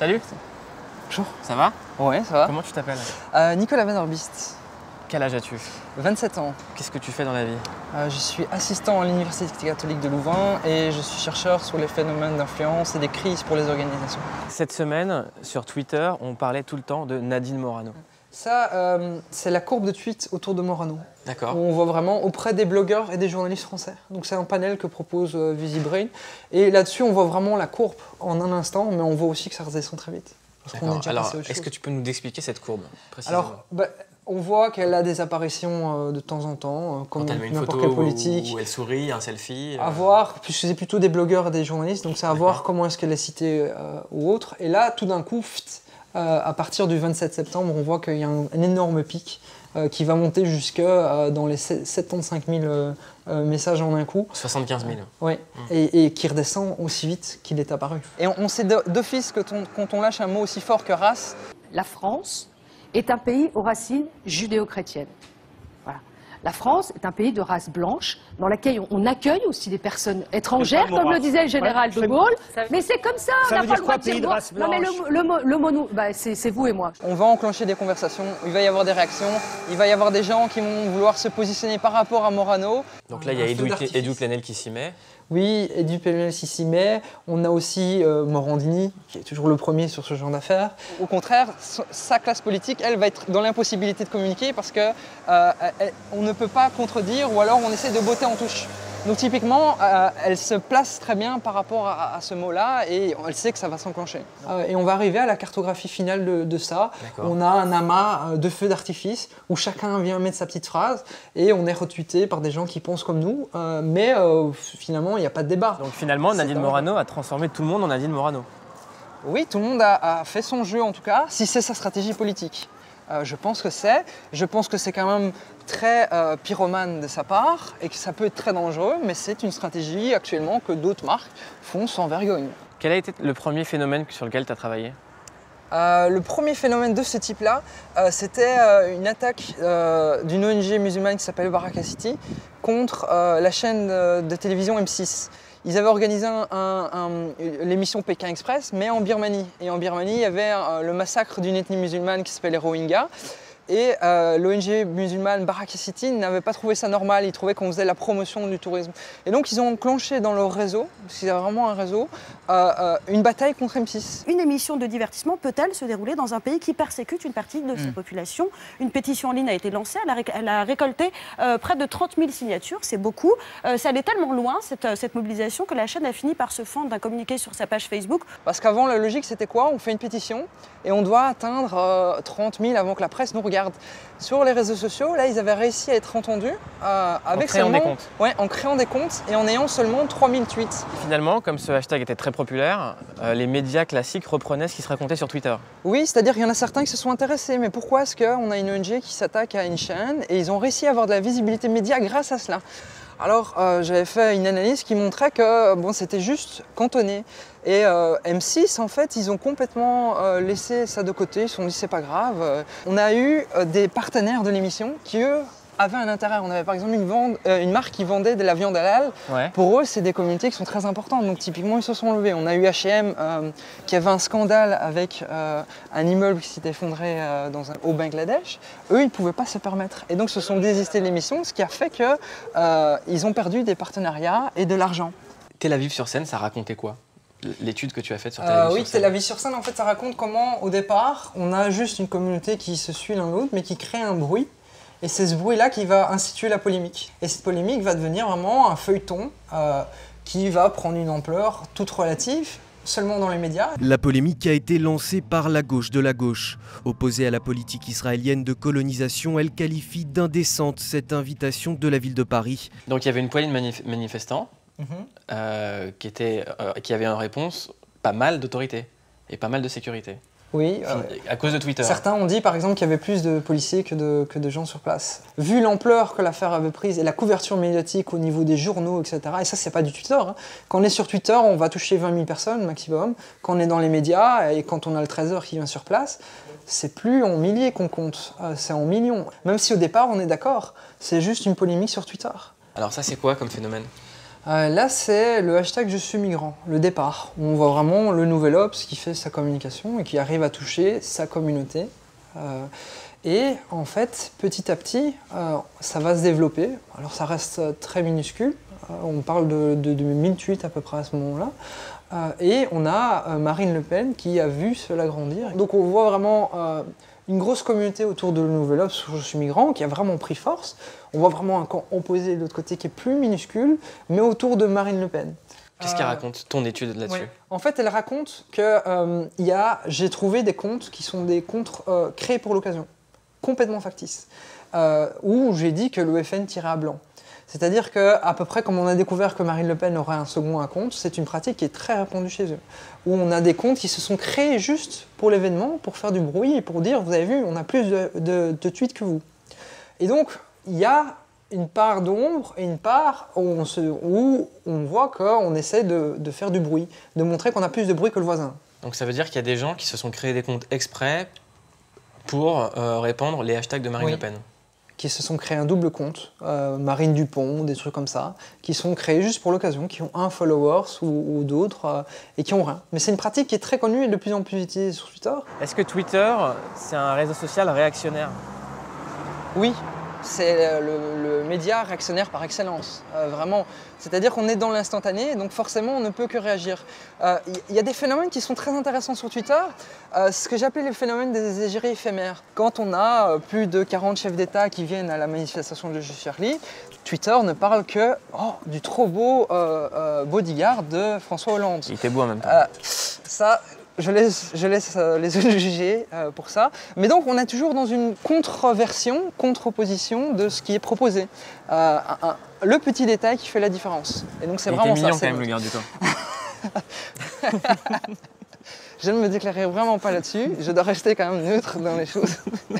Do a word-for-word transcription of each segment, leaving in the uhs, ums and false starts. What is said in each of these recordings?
Salut. Bonjour. Ça va? Ouais, ça va. Comment tu t'appelles? euh, Nicolas Van Orbist. Quel âge as-tu? vingt-sept ans. Qu'est-ce que tu fais dans la vie? Euh, je suis assistant à l'Université catholique de Louvain et je suis chercheur sur les phénomènes d'influence et des crises pour les organisations. Cette semaine, sur Twitter, on parlait tout le temps de Nadine Morano. Ça, euh, c'est la courbe de tweets autour de Morano. D'accord. On voit vraiment auprès des blogueurs et des journalistes français. Donc c'est un panel que propose euh, VisiBrain. Et là-dessus, on voit vraiment la courbe en un instant, mais on voit aussi que ça redescend très vite. Alors, est-ce que tu peux nous expliquer cette courbe précisément? Alors, bah, on voit qu'elle a des apparitions euh, de temps en temps, euh, comme quand elle met une n'importe photo quelle politique. où elle sourit, un selfie. À euh... voir, puisque c'est plutôt des blogueurs et des journalistes, donc c'est à voir comment est-ce qu'elle est citée euh, ou autre. Et là, tout d'un coup, pft, euh, à partir du vingt-sept septembre, on voit qu'il y a un, un énorme pic euh, qui va monter jusque euh, dans les soixante-quinze mille euh, euh, messages en un coup. soixante-quinze mille. Oui, mmh. et, et qui redescend aussi vite qu'il est apparu. Et on, on sait d'office que ton, quand on lâche un mot aussi fort que race... La France est un pays aux racines judéo-chrétiennes. Voilà. La France est un pays de race blanche, dans laquelle on accueille aussi des personnes étrangères, comme le disait le général ouais, de Gaulle. Mais c'est comme ça, ça on n'a veut pas dire le quoi, droit de dire pays de bon. race Non mais blanche le, le, mot, le mot nous, bah, c'est vous et moi. On va enclencher des conversations, il va y avoir des réactions, il va y avoir des gens qui vont vouloir se positionner par rapport à Morano. Donc là, il y a Edoui Plenel qui s'y met. Oui, Edoui Plenel s'y met. On a aussi euh, Morandini, qui est toujours le premier sur ce genre d'affaires. Au contraire, sa classe politique, elle, va être dans l'impossibilité de communiquer parce qu'on euh, ne peut pas contredire ou alors on essaie de botter en touche. Donc typiquement, euh, elle se place très bien par rapport à, à ce mot-là et elle sait que ça va s'enclencher. Euh, et on va arriver à la cartographie finale de, de ça. On a un amas de feux d'artifice où chacun vient mettre sa petite phrase et on est retweeté par des gens qui pensent comme nous. Euh, mais euh, finalement, il n'y a pas de débat. Donc finalement, Nadine Morano a transformé tout le monde en Nadine Morano. Oui, tout le monde a, a fait son jeu en tout cas, si c'est sa stratégie politique. Euh, je pense que c'est. Je pense que c'est quand même très euh, pyromane de sa part et que ça peut être très dangereux, mais c'est une stratégie actuellement que d'autres marques font sans vergogne. Quel a été le premier phénomène sur lequel tu as travaillé? Euh, le premier phénomène de ce type-là, euh, c'était euh, une attaque euh, d'une O N G musulmane qui s'appelle Baraka City contre euh, la chaîne de, de télévision M six. Ils avaient organisé un, un, un, l'émission Pékin Express, mais en Birmanie. Et en Birmanie, il y avait euh, le massacre d'une ethnie musulmane qui s'appelle les Rohingyas. Et euh, l'O N G musulmane Baraka City n'avait pas trouvé ça normal, ils trouvaient qu'on faisait la promotion du tourisme. Et donc ils ont enclenché dans leur réseau, parce qu'il y a vraiment un réseau, euh, euh, une bataille contre M six. Une émission de divertissement peut-elle se dérouler dans un pays qui persécute une partie de mmh. sa population? Une pétition en ligne a été lancée, elle a, ré elle a récolté euh, près de trente mille signatures, c'est beaucoup. Euh, ça allait tellement loin, cette, cette mobilisation, que la chaîne a fini par se fendre d'un communiqué sur sa page Facebook. Parce qu'avant, la logique c'était quoi? On fait une pétition et on doit atteindre euh, trente mille avant que la presse nous regarde. Sur les réseaux sociaux, là, ils avaient réussi à être entendus euh, avec en créant seulement, des comptes. Ouais, en créant des comptes et en ayant seulement trois mille tweets. Finalement, comme ce hashtag était très populaire, euh, les médias classiques reprenaient ce qui se racontait sur Twitter. Oui, c'est-à-dire qu'il y en a certains qui se sont intéressés. Mais pourquoi est-ce qu'on a une O N G qui s'attaque à une chaîne et ils ont réussi à avoir de la visibilité média grâce à cela? Alors, euh, j'avais fait une analyse qui montrait que bon, c'était juste cantonné. Et euh, M six, en fait, ils ont complètement euh, laissé ça de côté. Ils se sont dit, c'est pas grave. On a eu euh, des partenaires de l'émission qui, eux, avaient un intérêt. On avait par exemple une, vende, euh, une marque qui vendait de la viande halal. Ouais. Pour eux, c'est des communautés qui sont très importantes. Donc, typiquement, ils se sont levés. On a eu H et M euh, qui avait un scandale avec euh, un immeuble qui s'était effondré euh, dans un, au Bangladesh. Eux, ils ne pouvaient pas se permettre. Et donc, se sont désistés de l'émission, ce qui a fait qu'ils euh, ont perdu des partenariats et de l'argent. Tel Aviv sur scène, ça racontait quoi? L'étude que tu as faite sur Tel Aviv euh, Oui, sur scène. Tel Aviv sur scène, en fait, ça raconte comment, au départ, on a juste une communauté qui se suit l'un l'autre, mais qui crée un bruit. Et c'est ce bruit-là qui va instituer la polémique. Et cette polémique va devenir vraiment un feuilleton euh, qui va prendre une ampleur toute relative, seulement dans les médias. La polémique a été lancée par la gauche de la gauche. Opposée à la politique israélienne de colonisation, elle qualifie d'indécente cette invitation de la ville de Paris. Donc il y avait une poignée de manif manifestants mmh. euh, qui, étaient, euh, qui avaient en réponse pas mal d'autorité et pas mal de sécurité. Oui, euh, à cause de Twitter. Certains ont dit par exemple qu'il y avait plus de policiers que de, que de gens sur place. Vu l'ampleur que l'affaire avait prise et la couverture médiatique au niveau des journaux, et cetera. Et ça, c'est pas du Twitter. Hein. Quand on est sur Twitter, on va toucher vingt mille personnes maximum. Quand on est dans les médias et quand on a le trésor qui vient sur place, c'est plus en milliers qu'on compte, c'est en millions. Même si au départ, on est d'accord, c'est juste une polémique sur Twitter. Alors ça, c'est quoi comme phénomène ? Euh, là, c'est le hashtag Je suis migrant, le départ, où on voit vraiment le nouvel Obs qui fait sa communication et qui arrive à toucher sa communauté. Euh, et en fait, petit à petit, euh, ça va se développer. Alors ça reste très minuscule, euh, on parle de, de, de mille tweets à peu près à ce moment-là. Euh, et on a euh, Marine Le Pen qui a vu cela grandir. Donc on voit vraiment euh, une grosse communauté autour de le nouvel Obs où Je suis migrant qui a vraiment pris force. On voit vraiment un camp opposé de l'autre côté qui est plus minuscule, mais autour de Marine Le Pen. Qu'est-ce qu'elle raconte, ton étude là-dessus? Ouais. En fait, elle raconte que euh, y a, j'ai trouvé des comptes qui sont des comptes euh, créés pour l'occasion, complètement factices, euh, où j'ai dit que l'E F N tirait à blanc. C'est-à-dire qu'à peu près comme on a découvert que Marine Le Pen aurait un second compte, c'est une pratique qui est très répandue chez eux, où on a des comptes qui se sont créés juste pour l'événement, pour faire du bruit et pour dire, vous avez vu, on a plus de, de, de tweets que vous. Et donc, il y a une part d'ombre et une part où on, se, où on voit qu'on essaie de, de faire du bruit, de montrer qu'on a plus de bruit que le voisin. Donc ça veut dire qu'il y a des gens qui se sont créés des comptes exprès pour euh, répandre les hashtags de Marine Oui. Le Pen. Qui se sont créés un double compte, euh, Marine Dupont, des trucs comme ça, qui sont créés juste pour l'occasion, qui ont un follower ou, ou d'autres, euh, et qui ont rien. Mais c'est une pratique qui est très connue et de plus en plus utilisée sur Twitter. Est-ce que Twitter, c'est un réseau social réactionnaire? Oui, c'est le, le média réactionnaire par excellence, euh, vraiment. C'est-à-dire qu'on est dans l'instantané, donc forcément on ne peut que réagir. Il euh, y, y a des phénomènes qui sont très intéressants sur Twitter, euh, ce que j'appelle le phénomène des égéries éphémères. Quand on a euh, plus de quarante chefs d'État qui viennent à la manifestation de Je suis Charlie, Twitter ne parle que oh, du trop beau euh, euh, bodyguard de François Hollande. Il était beau en même temps. Euh, ça... Je laisse, je laisse euh, les autres juger euh, pour ça. Mais donc, on est toujours dans une contre-version, contre-opposition de ce qui est proposé. Euh, un, un, le petit détail qui fait la différence. Et donc, c'est vraiment ça. Il était mignon quand même, le garde du corps. Je ne me déclarerai vraiment pas là-dessus. Je dois rester quand même neutre dans les choses.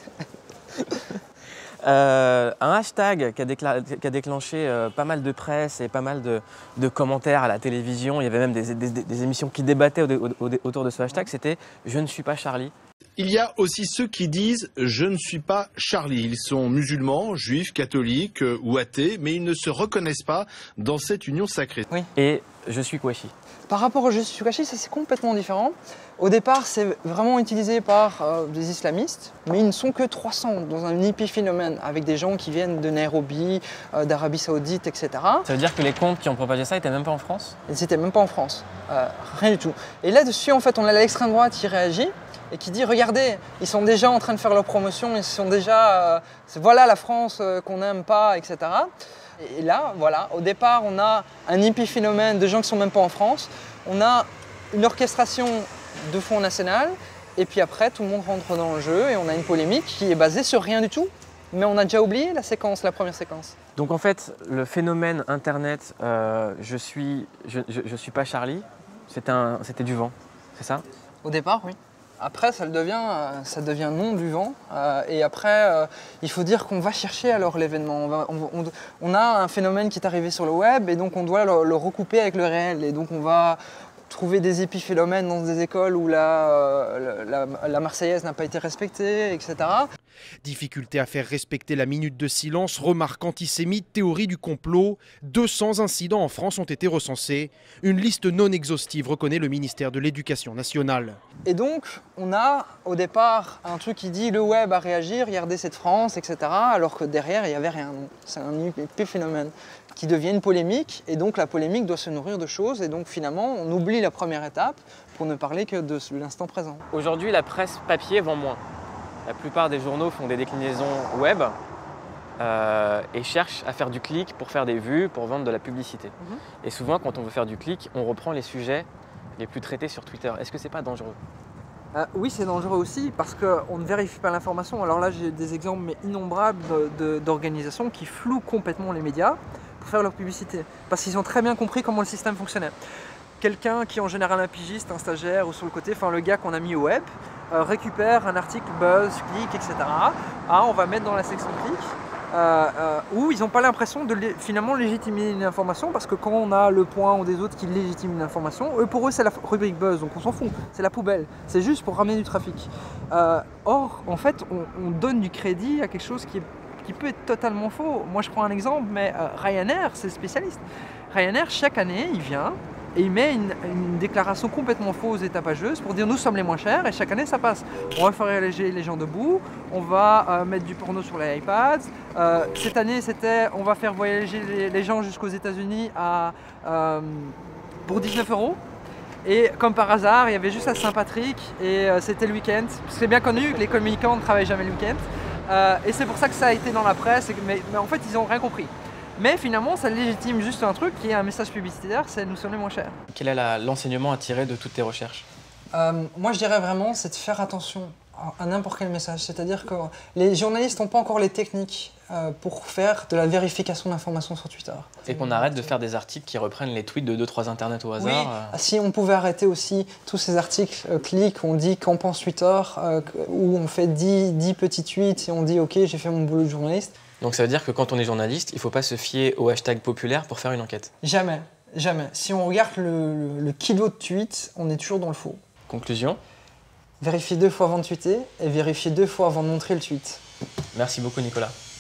Euh, un hashtag qui a, décla- qui a déclenché euh, pas mal de presse et pas mal de, de commentaires à la télévision, il y avait même des, des, des émissions qui débattaient au, au, autour de ce hashtag, c'était « Je ne suis pas Charlie ». Il y a aussi ceux qui disent « Je ne suis pas Charlie ». Ils sont musulmans, juifs, catholiques euh, ou athées, mais ils ne se reconnaissent pas dans cette union sacrée. Oui. Et « Je suis Kouachi ». Par rapport au « Je suis Kouachi », ça c'est complètement différent. Au départ, c'est vraiment utilisé par euh, des islamistes, mais ils ne sont que trois cents dans un épiphénomène, avec des gens qui viennent de Nairobi, euh, d'Arabie Saoudite, et cetera. Ça veut dire que les comptes qui ont propagé ça n'étaient même pas en France? Ils n'étaient même pas en France, euh, rien du tout. Et là-dessus, en fait, on a l'extrême droite qui réagit et qui dit « Regardez, ils sont déjà en train de faire leur promotion, ils sont déjà... Euh, voilà la France euh, qu'on n'aime pas, et cetera » Et là, voilà, au départ, on a un épiphénomène de gens qui ne sont même pas en France. On a une orchestration de Front National, et puis après, tout le monde rentre dans le jeu et on a une polémique qui est basée sur rien du tout. Mais on a déjà oublié la séquence, la première séquence. Donc en fait, le phénomène Internet, euh, je suis, je, je, je suis pas Charlie, c'était un, c'était du vent, c'est ça? Au départ, oui. Après, ça devient, ça devient non du vent. Euh, et après, euh, il faut dire qu'on va chercher alors l'événement. On, va, on, on, on a un phénomène qui est arrivé sur le web et donc on doit le, le recouper avec le réel. Et donc on va trouver des épiphénomènes dans des écoles où la, euh, la, la Marseillaise n'a pas été respectée, et cetera. Difficulté à faire respecter la minute de silence, remarques antisémites, théorie du complot. deux cents incidents en France ont été recensés. Une liste non exhaustive reconnaît le ministère de l'Éducation nationale. Et donc, on a au départ un truc qui dit le web a réagi, regardez cette France, et cetera. Alors que derrière, il n'y avait rien. C'est un épiphénomène qui devient une polémique. Et donc, la polémique doit se nourrir de choses. Et donc, finalement, on oublie la première étape pour ne parler que de l'instant présent. Aujourd'hui, la presse papier vend moins. La plupart des journaux font des déclinaisons web euh, et cherchent à faire du clic pour faire des vues, pour vendre de la publicité. Mmh. Et souvent, quand on veut faire du clic, on reprend les sujets les plus traités sur Twitter. Est-ce que c'est pas dangereux? Euh, oui, c'est dangereux aussi parce qu'on ne vérifie pas l'information. Alors là, j'ai des exemples mais innombrables d'organisations qui flouent complètement les médias pour faire leur publicité parce qu'ils ont très bien compris comment le système fonctionnait. Quelqu'un qui est en général un pigiste, un stagiaire ou sur le côté, enfin le gars qu'on a mis au web, euh, récupère un article buzz, clic, et cetera. Ah, on va mettre dans la section clic. Euh, euh, où ils n'ont pas l'impression de lé finalement légitimer une information parce que quand on a le point ou des autres qui légitiment une information, eux pour eux c'est la rubrique buzz, donc on s'en fout, c'est la poubelle, c'est juste pour ramener du trafic. Euh, or, en fait, on, on donne du crédit à quelque chose qui, est, qui qui peut être totalement faux. Moi, je prends un exemple, mais euh, Ryanair, c'est spécialiste. Ryanair, chaque année, il vient et il met une, une déclaration complètement fausse et tapageuse pour dire nous sommes les moins chers et chaque année ça passe. On va faire voyager les gens debout, on va euh, mettre du porno sur les iPads. Euh, cette année c'était on va faire voyager les, les gens jusqu'aux États-Unis à, euh, pour dix-neuf euros. Et comme par hasard, il y avait juste à Saint-Patrick et euh, c'était le week-end. C'est bien connu que les communicants ne travaillent jamais le week-end. Euh, et c'est pour ça que ça a été dans la presse, et que, mais, mais en fait ils n'ont rien compris. Mais finalement, ça légitime juste un truc qui est un message publicitaire, c'est nous sommes les moins chers. Quel est l'enseignement à tirer de toutes tes recherches? euh, Moi, je dirais vraiment, c'est de faire attention à, à n'importe quel message. C'est-à-dire que les journalistes n'ont pas encore les techniques euh, pour faire de la vérification d'informations sur Twitter. Et qu'on arrête de faire des articles qui reprennent les tweets de deux trois internets au hasard. Oui. Euh... Si on pouvait arrêter aussi tous ces articles euh, clics, on dit qu'en pense Twitter, euh, où on fait dix, dix petits tweets et on dit ok, j'ai fait mon boulot de journaliste. Donc ça veut dire que quand on est journaliste, il ne faut pas se fier au hashtag populaire pour faire une enquête? Jamais, jamais. Si on regarde le, le, le kilo de tweets, on est toujours dans le faux. Conclusion? Vérifier deux fois avant de tweeter et vérifier deux fois avant de montrer le tweet. Merci beaucoup Nicolas.